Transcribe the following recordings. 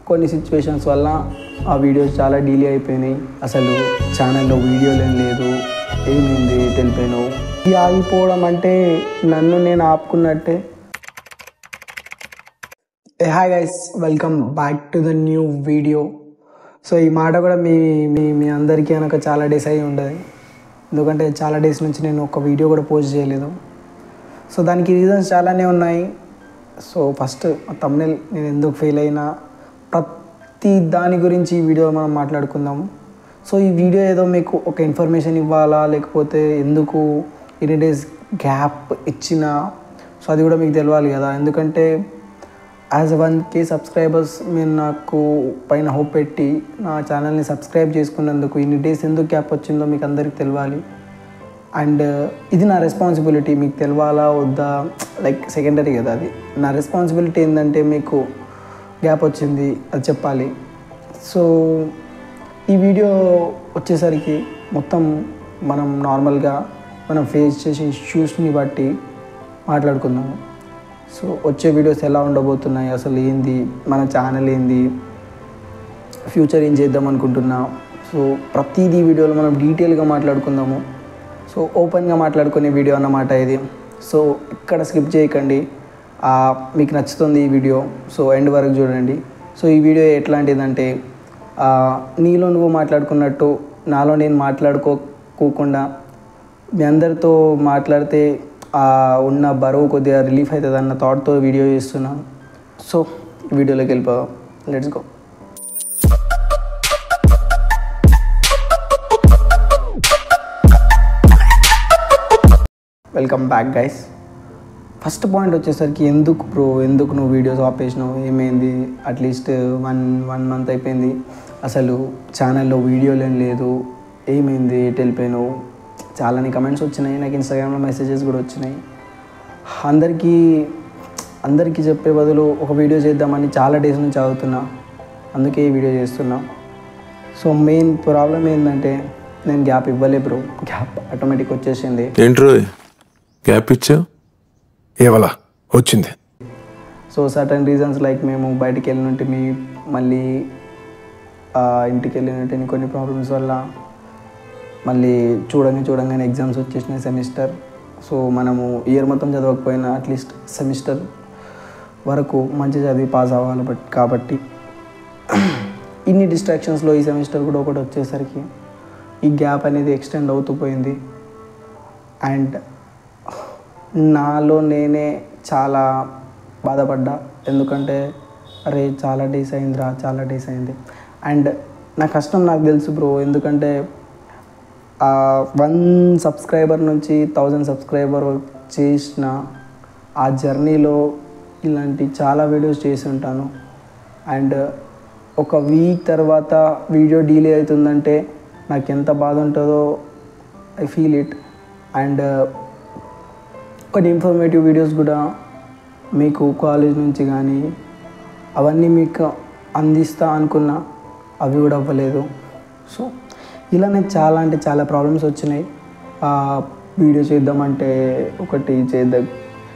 కొన్ని సిచ్యువేషన్స్ వల్ల ఆ వీడియోస్ చాలా డిలే అయిపోయినాయి. అసలు ఛానల్లో వీడియోలు ఏం లేదు, ఏమైంది తెలిపాను. ఇది ఆగిపోవడం అంటే నన్ను నేను ఆపుకున్నట్టే. Hi guys, welcome back to the new video. So ఈ మాట కూడా మీ మీ మీ అందరికీ కనుక చాలా డేస్ అయి ఉండదు, ఎందుకంటే చాలా డేస్ నుంచి నేను ఒక వీడియో కూడా పోస్ట్ చేయలేదు. సో దానికి రీజన్స్ చాలానే ఉన్నాయి. సో ఫస్ట్ థంబ్నెయిల్ నేను ఎందుకు ఫెయిల్ అయినా ప్రతి దాని గురించి ఈ వీడియో మనం మాట్లాడుకుందాము. సో ఈ వీడియో ఏదో మీకు ఒక ఇన్ఫర్మేషన్ ఇవ్వాలా, లేకపోతే ఎందుకు ఇన్ని డేస్ గ్యాప్ ఇచ్చినా, సో అది కూడా మీకు తెలియాలి కదా. ఎందుకంటే యాజ్ 1K సబ్స్క్రైబర్స్ మీరు నాకు పైన హోప్ పెట్టి నా ఛానల్ని సబ్స్క్రైబ్ చేసుకున్నందుకు ఇన్ని డేస్ ఎందుకు గ్యాప్ వచ్చిందో మీకు అందరికీ తెలియాలి. అండ్ ఇది నా రెస్పాన్సిబిలిటీ, మీకు తెలవాలా వద్దా లైక్ సెకండరీ కదా. అది నా రెస్పాన్సిబిలిటీ ఏంటంటే మీకు గ్యాప్ వచ్చింది అది చెప్పాలి. సో ఈ వీడియో వచ్చేసరికి మొత్తం మనం నార్మల్గా మనం ఫేస్ చేసే ఇష్యూస్ని బట్టి మాట్లాడుకుందాము. సో వచ్చే వీడియోస్ ఎలా ఉండబోతున్నాయి, అసలు ఏంది మన ఛానల్, ఏంది ఫ్యూచర్, ఏం చేద్దాం అనుకుంటున్నా. సో ప్రతిదీ వీడియోలో మనం డీటెయిల్గా మాట్లాడుకుందాము. సో ఓపెన్గా మాట్లాడుకునే వీడియో అన్నమాట ఇది. సో ఇక్కడ స్కిప్ చేయకండి, మీకు నచ్చుతుంది ఈ వీడియో. సో ఎండ్ వరకు చూడండి. సో ఈ వీడియో ఎట్లాంటిదంటే నీలో నువ్వు మాట్లాడుకున్నట్టు నాలో నేను మాట్లాడుకోకుండా మీ అందరితో మాట్లాడితే ఉన్న బరువు కొద్దిగా రిలీఫ్ అవుతుంది అన్న థాట్తో వీడియో చేస్తున్నాను. సో ఈ వీడియోలోకి వెళ్ళిపోదాం, let's go. Welcome back guys. First point వచ్చేసరికి ఎందుకు నువ్వు వీడియోస్ ఆపేసినావు, ఏమైంది? అట్లీస్ట్ వన్ మంత్ అయిపోయింది, అసలు ఛానల్లో వీడియోలు ఏం లేదు, ఏమైంది వెళ్ళిపోయాను. చాలానే కమెంట్స్ వచ్చినాయి, నాకు ఇన్స్టాగ్రామ్లో మెసేజెస్ కూడా వచ్చినాయి. అందరికీ చెప్పే బదులు ఒక వీడియో చేద్దామని చాలా డేస్ నుంచి చదువుతున్నా, అందుకే ఈ వీడియో చేస్తున్నా. సో మెయిన్ ప్రాబ్లం ఏంటంటే నేను గ్యాప్ ఇవ్వలే బ్రో, గ్యాప్ ఆటోమేటిక్ వచ్చేసింది. ఏంట్రో గ్యాప్ ఇచ్చా ఏవలా వచ్చింది. సో సర్టన్ రీజన్స్ లైక్ మేము బయటికి వెళ్ళినట్టు మళ్ళీ ఇంటికి వెళ్ళినట్టు కొన్ని ప్రాబ్లమ్స్ వల్ల మళ్ళీ చూడంగానే ఎగ్జామ్స్ వచ్చేసినాయి, సెమిస్టర్. సో మనము ఇయర్ మొత్తం చదవకపోయినా అట్లీస్ట్ సెమిస్టర్ వరకు మంచి చదివి పాస్ అవ్వాలి. కాబట్టి ఇన్ని డిస్ట్రాక్షన్స్లో ఈ సెమిస్టర్ కూడా ఒకటి వచ్చేసరికి ఈ గ్యాప్ అనేది ఎక్స్టెండ్ అవుతూ పోయింది. అండ్ నాలో నేనే చాలా బాధపడ్డా, ఎందుకంటే అరే చాలా డేస్ అయింది. అండ్ నా కష్టం నాకు తెలుసు బ్రో, ఎందుకంటే 1 సబ్స్క్రైబర్ నుంచి 1000 సబ్స్క్రైబర్ చేసిన ఆ జర్నీలో ఇలాంటి చాలా వీడియోస్ చేసి ఉంటాను. అండ్ ఒక వీక్ తర్వాత వీడియో డిలే అవుతుందంటే నాకు ఎంత బాధ ఉంటుందో ఐ ఫీల్ ఇట్. అండ్ కొన్ని ఇన్ఫర్మేటివ్ వీడియోస్ కూడా మీకు కాలేజ్ నుంచి కానీ అవన్నీ మీకు అందిస్తా అనుకున్నా, అవి కూడా అవ్వలేదు. సో ఇలానే చాలా ప్రాబ్లమ్స్ వచ్చినాయి. వీడియో చేద్దామంటే ఒకటి చేద్దాం.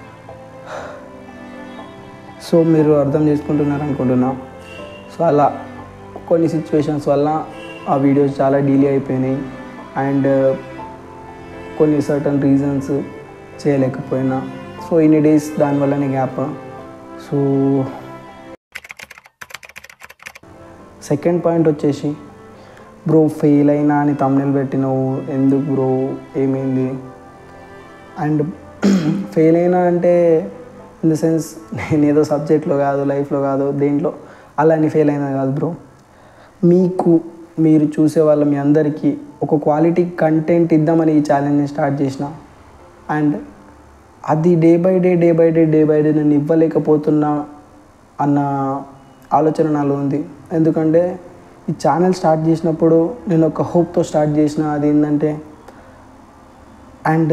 సో మీరు అర్థం చేసుకుంటున్నారు అనుకుంటున్నా. సో అలా కొన్ని సిచ్యువేషన్స్ వల్ల ఆ వీడియోస్ చాలా డిలే అయిపోయినాయి. అండ్ కొన్ని సర్టన్ రీజన్స్ చేయలేకపోయినా. సో ఇన్ని డేస్ దానివల్లనే గ్యాప్. సో సెకండ్ పాయింట్ వచ్చేసి బ్రో ఫెయిల్ అయినా అని థంబ్నెయిల్ పెట్టినావు, ఎందుకు బ్రో, ఏమైంది? అండ్ ఫెయిల్ అయినా అంటే ఇన్ ద సెన్స్ నేను ఏదో సబ్జెక్ట్లో కాదు, లైఫ్లో కాదు, దేంట్లో అలా అని ఫెయిల్ అయినా కాదు బ్రో. మీరు చూసే వాళ్ళ మీ అందరికీ ఒక క్వాలిటీ కంటెంట్ ఇద్దామని ఈ ఛాలెంజ్ని స్టార్ట్ చేసిన. అండ్ అది డే బై డే నేను ఇవ్వలేకపోతున్నా అన్న ఆలోచన నాలో ఉంది. ఎందుకంటే ఈ ఛానల్ స్టార్ట్ చేసినప్పుడు నేను ఒక హోప్తో స్టార్ట్ చేసిన, అది ఏంటంటే అండ్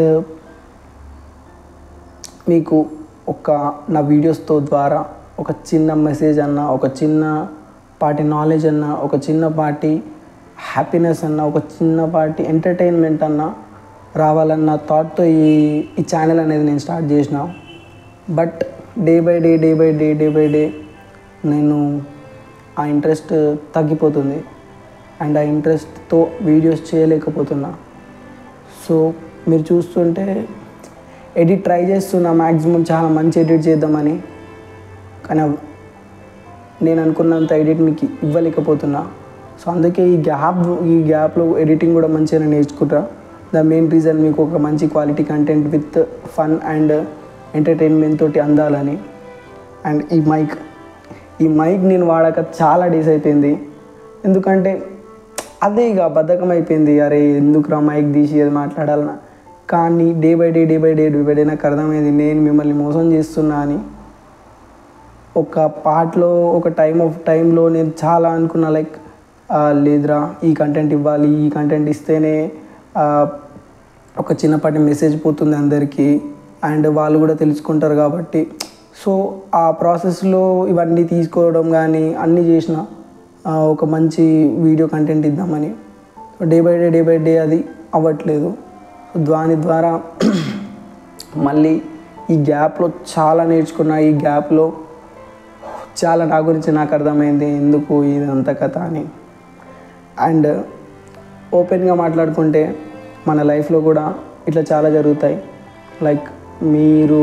మీకు నా వీడియోస్తో ద్వారా ఒక చిన్న మెసేజ్ అన్న, ఒక చిన్నపాటి నాలెడ్జ్ అన్న, ఒక చిన్నపాటి హ్యాపీనెస్ అన్న, ఒక చిన్నపాటి ఎంటర్టైన్మెంట్ అన్న రావాలన్న థాట్తో ఈ ఛానల్ అనేది నేను స్టార్ట్ చేసిన. బట్ డే బై డే నేను ఆ ఇంట్రెస్ట్ తగ్గిపోతుంది అండ్ ఆ ఇంట్రెస్ట్తో వీడియోస్ చేయలేకపోతున్నా. సో మీరు చూస్తుంటే ఎడిట్ ట్రై చేస్తున్నా మ్యాక్సిమం చాలా మంచి ఎడిట్ చేద్దామని, కానీ నేను అనుకున్నంత ఎడిట్ మీకు ఇవ్వలేకపోతున్నా. సో అందుకే ఈ గ్యాప్లో ఎడిటింగ్ కూడా మంచిగా నేర్చుకుంటా. ద మెయిన్ రీజన్ మీకు ఒక మంచి quality content with fun and entertainment తోటి అందాలని. అండ్ ఈ మైక్ నేను వాడాక చాలా డేస్ అయిపోయింది, ఎందుకంటే అదే ఇక బద్ధకం అయిపోయింది. అరే ఎందుకురా మైక్ తీసి అది మాట్లాడాలన్నా, కానీ డే బై డే నాకు అర్థమైంది నేను మిమ్మల్ని మోసం చేస్తున్నా అని. ఒక పార్ట్లో ఒక టైంలో నేను చాలా అనుకున్నా, లైక్ లేదురా ఈ కంటెంట్ ఇవ్వాలి, ఈ కంటెంట్ ఇస్తేనే ఒక చిన్నపాటి మెసేజ్ పోతుంది అందరికీ అండ్ వాళ్ళు కూడా తెలుసుకుంటారు కాబట్టి. సో ఆ ప్రాసెస్లో ఇవన్నీ తీసుకోవడం కానీ అన్నీ చేసిన ఒక మంచి వీడియో కంటెంట్ ఇద్దామని. డే బై డే అది అవ్వట్లేదు. దాని ద్వారా మళ్ళీ ఈ గ్యాప్లో చాలా నేర్చుకున్నా. ఈ గ్యాప్లో చాలా నా గురించి నాకు అర్థమైంది ఎందుకు ఇదంతా కథ అని. అండ్ ఓపెన్గా మాట్లాడుకుంటే మన లైఫ్లో కూడా ఇట్లా చాలా జరుగుతాయి. లైక్ మీరు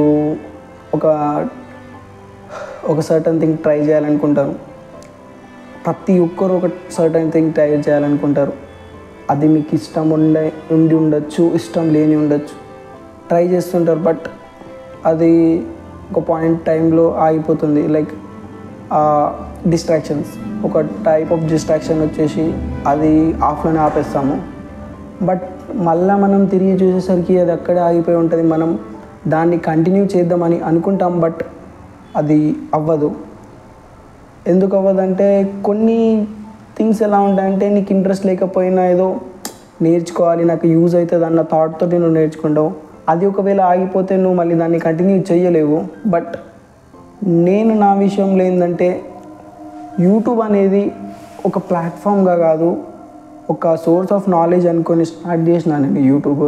ఒక సర్టన్ థింగ్ ట్రై చేయాలనుకుంటారు, ప్రతి ఒక్కరు ఒక సర్టన్ థింగ్ ట్రై చేయాలనుకుంటారు. అది మీకు ఇష్టం ఉండి ఉండొచ్చు, ఇష్టం లేని ఉండొచ్చు, ట్రై చేస్తుంటారు. బట్ అది ఒక పాయింట్ టైంలో ఆగిపోతుంది. లైక్ డిస్ట్రాక్షన్స్, ఒక టైప్ ఆఫ్ డిస్ట్రాక్షన్ వచ్చేసి అది ఆఫ్లోనే ఆపేస్తాము. బట్ మళ్ళీ మనం తిరిగి చూసేసరికి అది అక్కడే ఆగిపోయి ఉంటుంది. మనం దాన్ని కంటిన్యూ చేద్దామని అనుకుంటాం, బట్ అది అవ్వదు. ఎందుకు అవ్వదంటే కొన్ని థింగ్స్ ఎలా ఉంటాయంటే నీకు ఇంట్రెస్ట్ లేకపోయినా ఏదో నేర్చుకోవాలి, నాకు యూజ్ అవుతుంది అన్న థాట్తో నువ్వు నేర్చుకుంటావు. అది ఒకవేళ ఆగిపోతే నువ్వు మళ్ళీ దాన్ని కంటిన్యూ చేయలేవు. బట్ నేను నా విషయంలో ఏంటంటే యూట్యూబ్ అనేది ఒక ప్లాట్ఫామ్గా కాదు, ఒక సోర్స్ ఆఫ్ నాలెడ్జ్ అనుకొని స్టార్ట్ చేసిన నేను యూట్యూబ్.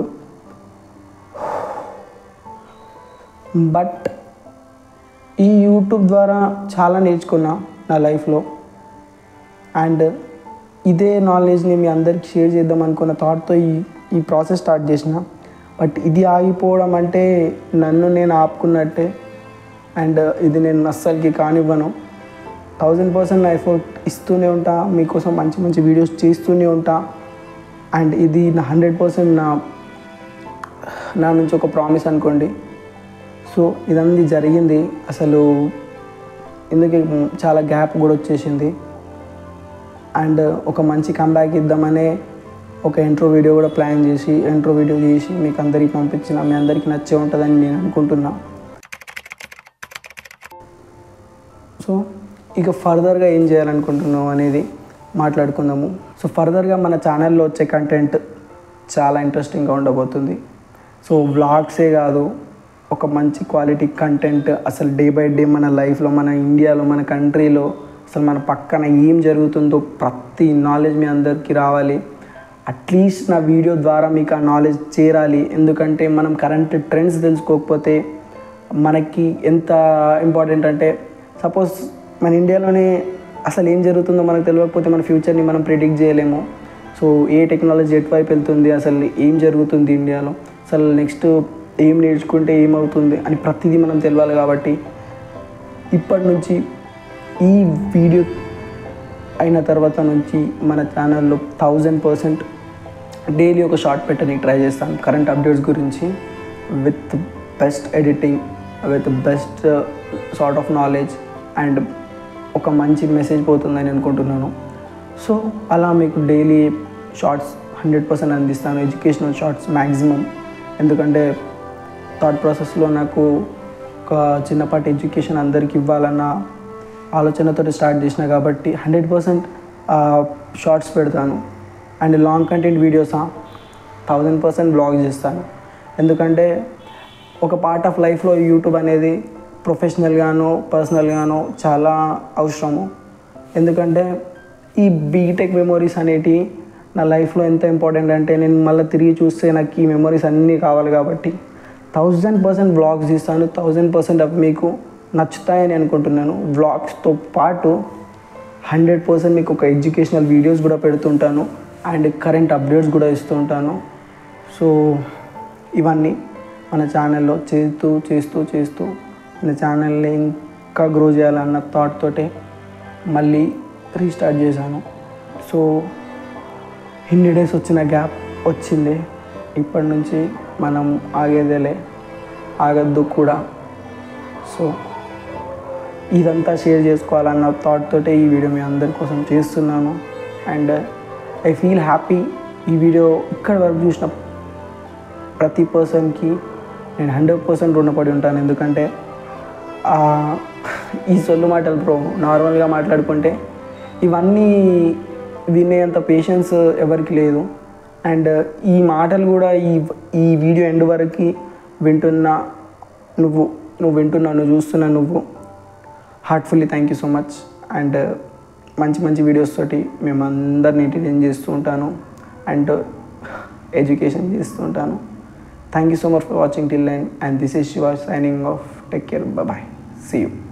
బట్ ఈ యూట్యూబ్ ద్వారా చాలా నేర్చుకున్నా నా లైఫ్లో. అండ్ ఇదే నాలెడ్జ్ని మీ అందరికి షేర్ చేద్దాం అనుకున్న థాట్తో ఈ ప్రాసెస్ స్టార్ట్ చేసిన. బట్ ఇది ఆగిపోవడం అంటే నన్ను నేను ఆపుకున్నట్టే. అండ్ ఇది నేను అస్సలకి కానివ్వను. 1000% నా ఎఫర్ట్ ఇస్తూనే ఉంటా, మీకోసం మంచి మంచి వీడియోస్ చేస్తూనే ఉంటా. అండ్ ఇది నా 100% నా నుంచి ఒక ప్రామిస్ అనుకోండి. సో ఇదంతా జరిగింది. అసలు ఎందుకు చాలా గ్యాప్ కూడా వచ్చేసింది. అండ్ ఒక మంచి కంబ్యాక్ ఇద్దామనే ఒక ఇంట్రో వీడియో కూడా ప్లాన్ చేసి మీకు అందరికీ పంపించిన, మీ అందరికీ నచ్చే ఉంటుందని నేను అనుకుంటున్నా. సో ఇక ఫర్దర్గా ఏం చేయాలనుకుంటున్నాం అనేది మాట్లాడుకుందాము. సో ఫర్దర్గా మన ఛానల్లో వచ్చే కంటెంట్ చాలా ఇంట్రెస్టింగ్గా ఉండబోతుంది. సో వ్లాగ్సే కాదు, ఒక మంచి క్వాలిటీ కంటెంట్, అసలు డే బై డే మన లైఫ్లో, మన ఇండియాలో, మన కంట్రీలో అసలు మన పక్కన ఏం జరుగుతుందో ప్రతి నాలెడ్జ్ మీ అందరికీ రావాలి. అట్లీస్ట్ నా వీడియో ద్వారా మీకు ఆ నాలెడ్జ్ చేరాలి. ఎందుకంటే మనం కరెంట్ ట్రెండ్స్ తెలుసుకోకపోతే మనకి ఎంత ఇంపార్టెంట్ అంటే, సపోజ్ మన ఇండియాలోనే అసలు ఏం జరుగుతుందో మనకు తెలియకపోతే మన ఫ్యూచర్ని మనం ప్రిడిక్ట్ చేయలేము. సో ఏ టెక్నాలజీ ఎటువైపు వెళ్తుంది, అసలు ఏం జరుగుతుంది ఇండియాలో, అసలు నెక్స్ట్ ఏం నేర్చుకుంటే ఏమవుతుంది అని ప్రతిదీ మనం తెలియాలి. కాబట్టి ఇప్పటి నుంచి ఈ వీడియో అయిన తర్వాత నుంచి మన ఛానల్లో 1000% డైలీ ఒక షార్ట్ పెట్టడానికి ట్రై చేస్తాను కరెంట్ అప్డేట్స్ గురించి, with best editing, with best sort of knowledge and ఒక మంచి మెసేజ్ పోతుందని అనుకుంటున్నాను. సో అలా మీకు డైలీ షార్ట్స్ 100% అందిస్తాను, ఎడ్యుకేషనల్ షార్ట్స్ మ్యాక్సిమం. ఎందుకంటే థాట్ ప్రాసెస్లో నాకు ఒక చిన్నపాటి ఎడ్యుకేషన్ అందరికి ఇవ్వాలన్న ఆలోచనతో స్టార్ట్ చేసిన కాబట్టి 100% షార్ట్స్ పెడతాను. And long content videos 1000% blog చేస్తాను. ఎందుకంటే ఒక పార్ట్ ఆఫ్ లైఫ్లో యూట్యూబ్ అనేది ప్రొఫెషనల్గానో పర్సనల్గానో చాలా అవసరము. ఎందుకంటే ఈ బీటెక్ మెమొరీస్ అనేటివి నా లైఫ్లో ఎంత ఇంపార్టెంట్ అంటే, నేను మళ్ళీ తిరిగి చూస్తే నాకు ఈ మెమొరీస్ అన్నీ కావాలి. కాబట్టి 1000% వ్లాగ్స్ ఇస్తాను. 1000% అవి మీకు నచ్చుతాయని అనుకుంటున్నాను. వ్లాగ్స్తో పాటు 100% మీకు ఒక ఎడ్యుకేషనల్ వీడియోస్ కూడా పెడుతుంటాను అండ్ కరెంట్ అప్డేట్స్ కూడా ఇస్తూ ఉంటాను. సో ఇవన్నీ మన ఛానల్లో చేస్తూ మన ఛానల్ని ఇంకా గ్రో చేయాలన్న థాట్ తోటే మళ్ళీ రీస్టార్ట్ చేశాను. సో ఇన్ని డేస్ వచ్చిన గ్యాప్ వచ్చింది, ఇప్పటి నుంచి మనం ఆగద్దు కూడా. సో ఇదంతా షేర్ చేసుకోవాలన్న థాట్ తోటే ఈ వీడియో మీ అందరి కోసం చేస్తున్నాను. And I feel happy. ఈ వీడియో ఇక్కడ వరకు చూసిన ప్రతి పర్సన్కి నేను 100% రుణపడి ఉంటాను. ఎందుకంటే ఈ సొల్లు మాటలు బ్రో నార్మల్గా మాట్లాడుకుంటే ఇవన్నీ వినేంత పేషెన్స్ ఎవరికి లేదు. అండ్ ఈ మాటలు కూడా ఈ వీడియో ఎండ్ వరకు నువ్వు చూస్తున్నా నువ్వు heartfully thank you so much. And మంచి వీడియోస్ తోటి మేము అందరిని ఎంటర్టైన్ చేస్తూ ఉంటాను అండ్ ఎడ్యుకేషన్ చేస్తూ ఉంటాను. Thank you so much for watching till end. And this is Shiva signing off. Take care, bye, see you.